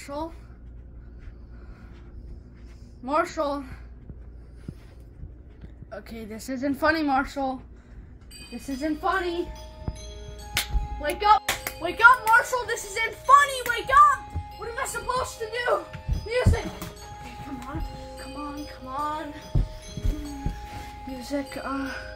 Marshall? Marshall? Okay, this isn't funny, Marshall. This isn't funny. Wake up! Wake up, Marshall! This isn't funny! Wake up! What am I supposed to do? Music! Okay, come on. Come on, come on. Music,